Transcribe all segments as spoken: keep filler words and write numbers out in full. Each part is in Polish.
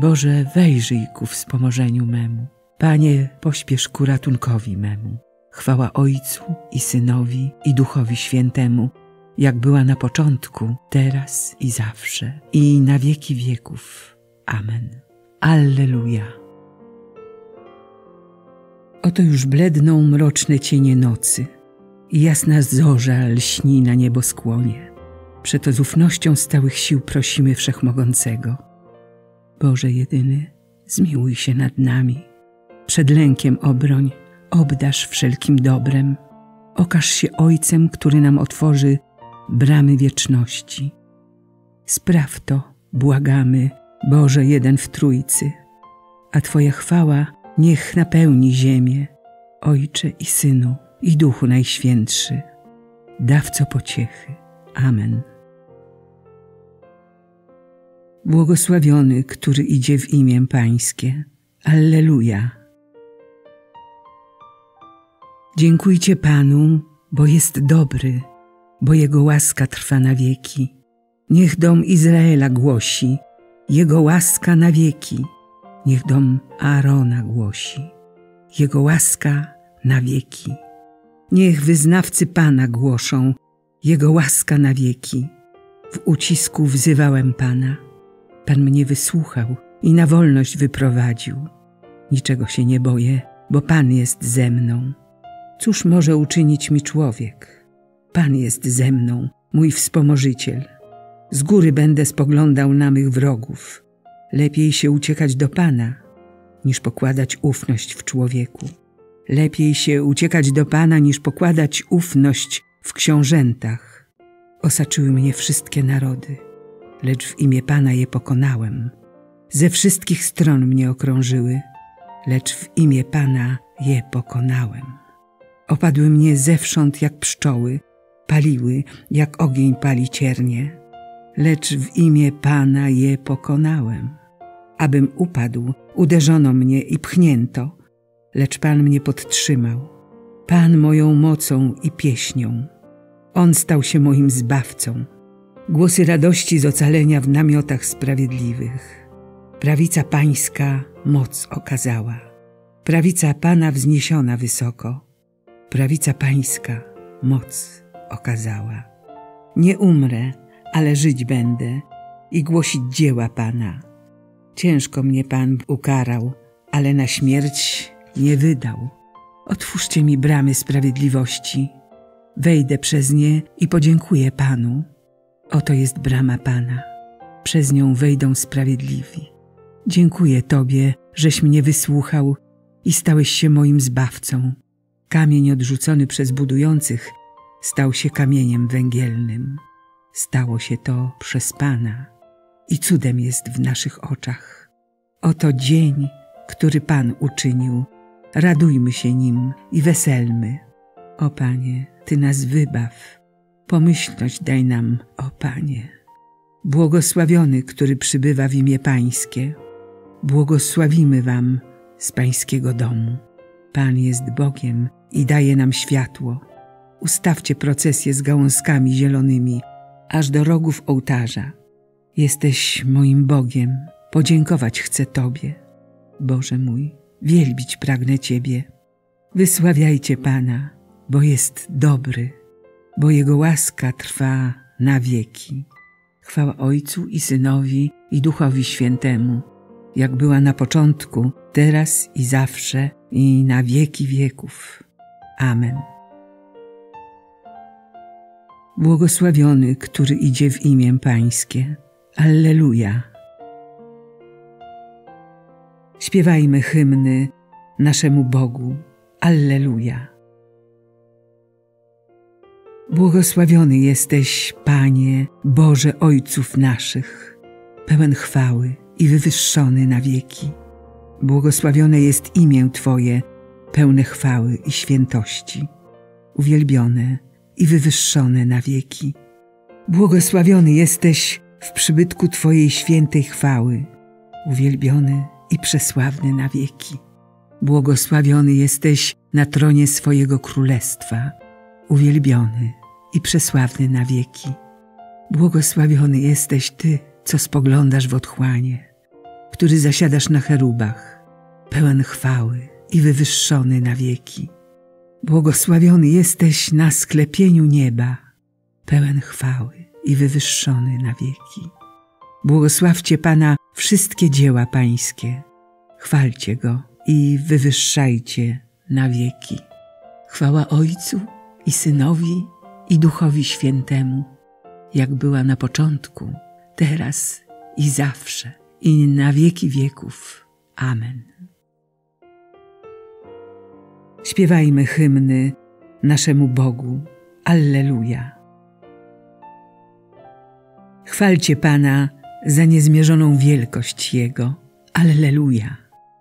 Boże, wejrzyj ku wspomożeniu memu. Panie, pośpiesz ku ratunkowi memu. Chwała Ojcu i Synowi i Duchowi Świętemu, jak była na początku, teraz i zawsze, i na wieki wieków. Amen. Alleluja. Oto już bledną mroczne cienie nocy i jasna zorza lśni na nieboskłonie. Przeto z ufnością stałych sił prosimy Wszechmogącego. Boże jedyny, zmiłuj się nad nami. Przed lękiem obroń, obdarz wszelkim dobrem. Okaż się Ojcem, który nam otworzy bramy wieczności. Spraw to, błagamy, Boże jeden w Trójcy, a Twoja chwała niech napełni ziemię, Ojcze i Synu i Duchu Najświętszy, dawco pociechy. Amen. Błogosławiony, który idzie w imię Pańskie. Alleluja. Dziękujcie Panu, bo jest dobry, bo Jego łaska trwa na wieki. Niech dom Izraela głosi, Jego łaska na wieki. Niech dom Aarona głosi, Jego łaska na wieki. Niech wyznawcy Pana głoszą, Jego łaska na wieki. W ucisku wzywałem Pana. Pan mnie wysłuchał i na wolność wyprowadził. Niczego się nie boję, bo Pan jest ze mną. Cóż może uczynić mi człowiek? Pan jest ze mną, mój wspomożyciel. Z góry będę spoglądał na mych wrogów. Lepiej się uciekać do Pana, niż pokładać ufność w człowieku. Lepiej się uciekać do Pana, niż pokładać ufność w książętach. Osaczyły mnie wszystkie narody, lecz w imię Pana je pokonałem. Ze wszystkich stron mnie okrążyły, lecz w imię Pana je pokonałem. Opadły mnie zewsząd jak pszczoły, paliły jak ogień pali ciernie, lecz w imię Pana je pokonałem. Abym upadł, uderzono mnie i pchnięto, lecz Pan mnie podtrzymał. Pan moją mocą i pieśnią. On stał się moim zbawcą. Głosy radości z ocalenia w namiotach sprawiedliwych. Prawica Pańska moc okazała. Prawica Pana wzniesiona wysoko. Prawica Pańska moc okazała. Nie umrę, ale żyć będę i głosić dzieła Pana. Ciężko mnie Pan ukarał, ale na śmierć nie wydał. Otwórzcie mi bramy sprawiedliwości. Wejdę przez nie i podziękuję Panu. Oto jest brama Pana. Przez nią wejdą sprawiedliwi. Dziękuję Tobie, żeś mnie wysłuchał i stałeś się moim zbawcą. Kamień odrzucony przez budujących stał się kamieniem węgielnym. Stało się to przez Pana i cudem jest w naszych oczach. Oto dzień, który Pan uczynił. Radujmy się nim i weselmy. O Panie, Ty nas wybaw. Pomyślność daj nam, o Panie. Błogosławiony, który przybywa w imię Pańskie. Błogosławimy Wam z Pańskiego domu. Pan jest Bogiem i daje nam światło. Ustawcie procesję z gałązkami zielonymi, aż do rogów ołtarza. Jesteś moim Bogiem, podziękować chcę Tobie. Boże mój, wielbić pragnę Ciebie. Wysławiajcie Pana, bo jest dobry, bo Jego łaska trwa na wieki. Chwała Ojcu i Synowi i Duchowi Świętemu, jak była na początku, teraz i zawsze, i na wieki wieków. Amen. Błogosławiony, który idzie w imię Pańskie. Alleluja. Śpiewajmy hymny naszemu Bogu. Alleluja. Błogosławiony jesteś, Panie, Boże Ojców naszych, pełen chwały i wywyższony na wieki. Błogosławione jest imię Twoje, pełne chwały i świętości, uwielbione i wywyższone na wieki. Błogosławiony jesteś w przybytku Twojej świętej chwały, uwielbiony i przesławny na wieki. Błogosławiony jesteś na tronie swojego królestwa, uwielbiony i przesławny na wieki. Błogosławiony jesteś Ty, co spoglądasz w otchłanie, który zasiadasz na cherubach, pełen chwały i wywyższony na wieki. Błogosławiony jesteś na sklepieniu nieba, pełen chwały i wywyższony na wieki. Błogosławcie Pana wszystkie dzieła Pańskie, chwalcie Go i wywyższajcie na wieki. Chwała Ojcu i Synowi i Duchowi Świętemu, jak była na początku, teraz i zawsze, i na wieki wieków. Amen. Śpiewajmy hymny naszemu Bogu. Alleluja. Chwalcie Pana za niezmierzoną wielkość Jego. Alleluja.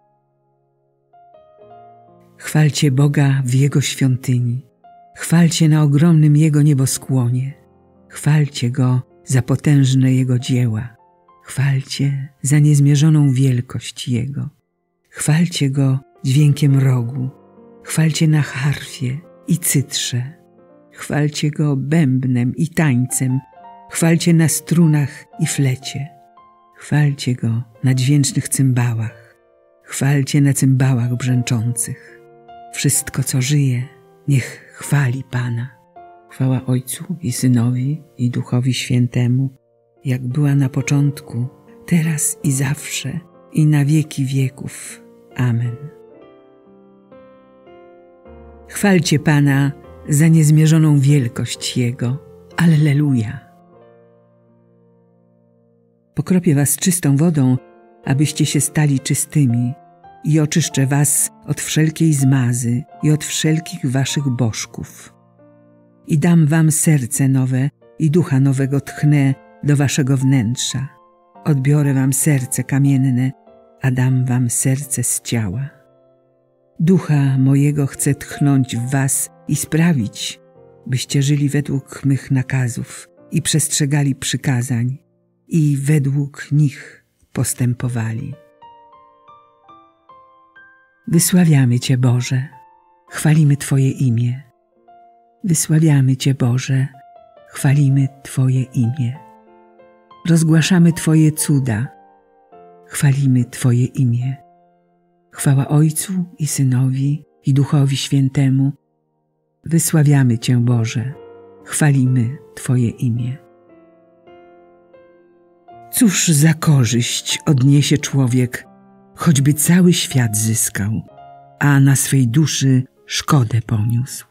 Chwalcie Boga w Jego świątyni. Chwalcie na ogromnym Jego nieboskłonie. Chwalcie Go za potężne Jego dzieła. Chwalcie za niezmierzoną wielkość Jego. Chwalcie Go dźwiękiem rogu. Chwalcie na harfie i cytrze. Chwalcie Go bębnem i tańcem. Chwalcie na strunach i flecie. Chwalcie Go na dźwięcznych cymbałach. Chwalcie na cymbałach brzęczących. Wszystko, co żyje, niech chwali Pana. Chwała Ojcu i Synowi i Duchowi Świętemu, jak była na początku, teraz i zawsze, i na wieki wieków. Amen. Chwalcie Pana za niezmierzoną wielkość Jego. Alleluja. Pokropię was czystą wodą, abyście się stali czystymi, i oczyszczę was od wszelkiej zmazy i od wszelkich waszych bożków. I dam wam serce nowe i ducha nowego tchnę do waszego wnętrza. Odbiorę wam serce kamienne, a dam wam serce z ciała. Ducha mojego chcę tchnąć w was i sprawić, byście żyli według mych nakazów i przestrzegali przykazań i według nich postępowali. Wysławiamy Cię, Boże, chwalimy Twoje imię. Wysławiamy Cię, Boże, chwalimy Twoje imię. Rozgłaszamy Twoje cuda, chwalimy Twoje imię. Chwała Ojcu i Synowi i Duchowi Świętemu. Wysławiamy Cię, Boże, chwalimy Twoje imię. Cóż za korzyść odniesie człowiek, choćby cały świat zyskał, a na swej duszy szkodę poniósł.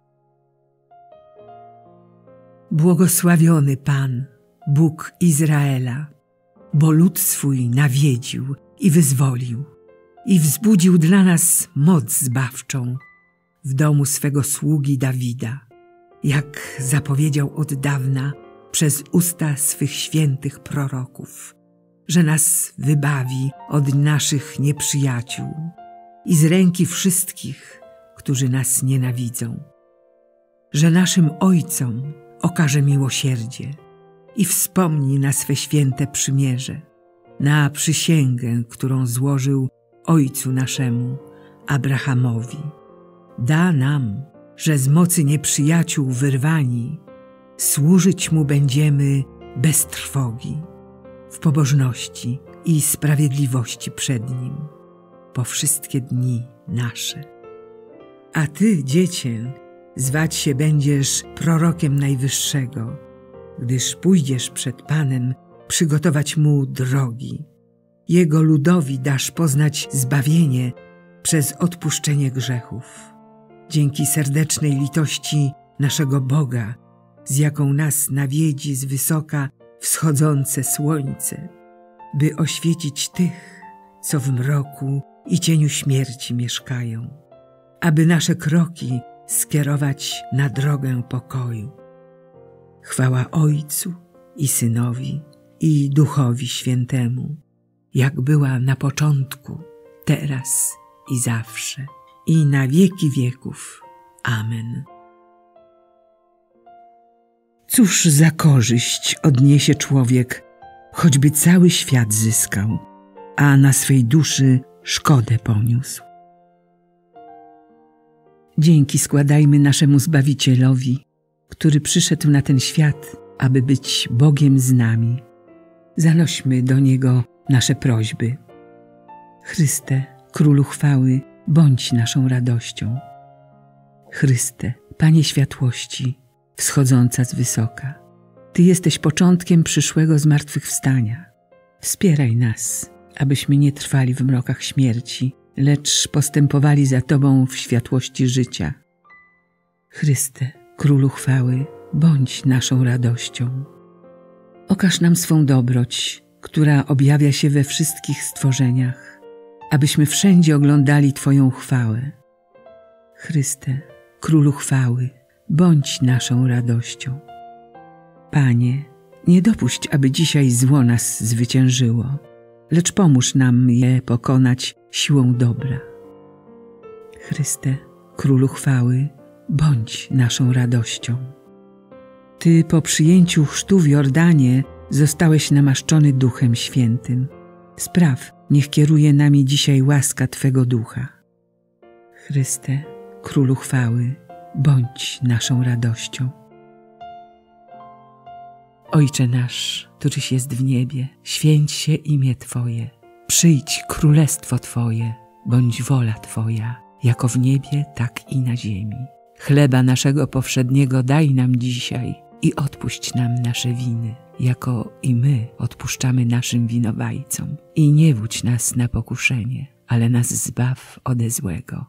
Błogosławiony Pan, Bóg Izraela, bo lud swój nawiedził i wyzwolił i wzbudził dla nas moc zbawczą w domu swego sługi Dawida, jak zapowiedział od dawna przez usta swych świętych proroków, że nas wybawi od naszych nieprzyjaciół i z ręki wszystkich, którzy nas nienawidzą, że naszym ojcom okaże miłosierdzie i wspomni na swe święte przymierze, na przysięgę, którą złożył ojcu naszemu, Abrahamowi. Da nam, że z mocy nieprzyjaciół wyrwani, służyć Mu będziemy bez trwogi, w pobożności i sprawiedliwości przed Nim, po wszystkie dni nasze. A Ty, Dziecię, zwać się będziesz prorokiem Najwyższego, gdyż pójdziesz przed Panem przygotować Mu drogi. Jego ludowi dasz poznać zbawienie przez odpuszczenie grzechów. Dzięki serdecznej litości naszego Boga, z jaką nas nawiedzi z wysoka wschodzące słońce, by oświecić tych, co w mroku i cieniu śmierci mieszkają, aby nasze kroki skierować na drogę pokoju. Chwała Ojcu i Synowi i Duchowi Świętemu, jak była na początku, teraz i zawsze, i na wieki wieków. Amen. Cóż za korzyść odniesie człowiek, choćby cały świat zyskał, a na swej duszy szkodę poniósł. Dzięki składajmy naszemu Zbawicielowi, który przyszedł na ten świat, aby być Bogiem z nami. Zanośmy do Niego nasze prośby. Chryste, Królu chwały, bądź naszą radością. Chryste, Panie światłości, wschodząca z wysoka, Ty jesteś początkiem przyszłego zmartwychwstania. Wspieraj nas, abyśmy nie trwali w mrokach śmierci, lecz postępowali za Tobą w światłości życia. Chryste, Królu chwały, bądź naszą radością. Okaż nam swą dobroć, która objawia się we wszystkich stworzeniach, abyśmy wszędzie oglądali Twoją chwałę. Chryste, Królu chwały, bądź naszą radością. Panie, nie dopuść, aby dzisiaj zło nas zwyciężyło, lecz pomóż nam je pokonać siłą dobra. Chryste, Królu chwały, bądź naszą radością. Ty po przyjęciu chrztu w Jordanie zostałeś namaszczony Duchem Świętym. Spraw, niech kieruje nami dzisiaj łaska Twego Ducha. Chryste, Królu chwały, bądź naszą radością. Ojcze nasz, któryś jest w niebie, święć się imię Twoje. Przyjdź królestwo Twoje, bądź wola Twoja, jako w niebie, tak i na ziemi. Chleba naszego powszedniego daj nam dzisiaj i odpuść nam nasze winy, jako i my odpuszczamy naszym winowajcom. I nie wódź nas na pokuszenie, ale nas zbaw ode złego.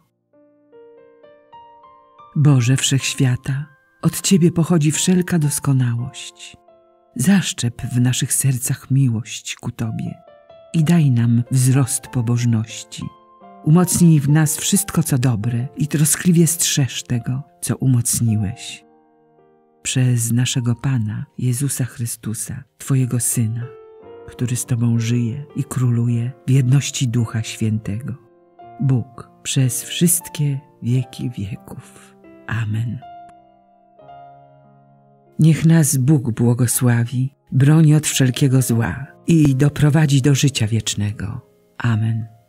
Boże Wszechświata, od Ciebie pochodzi wszelka doskonałość. Zaszczep w naszych sercach miłość ku Tobie i daj nam wzrost pobożności. Umocnij w nas wszystko, co dobre i troskliwie strzeż tego, co umocniłeś. Przez naszego Pana, Jezusa Chrystusa, Twojego Syna, który z Tobą żyje i króluje w jedności Ducha Świętego. Bóg przez wszystkie wieki wieków. Amen. Niech nas Bóg błogosławi, broni od wszelkiego zła i doprowadzi do życia wiecznego. Amen.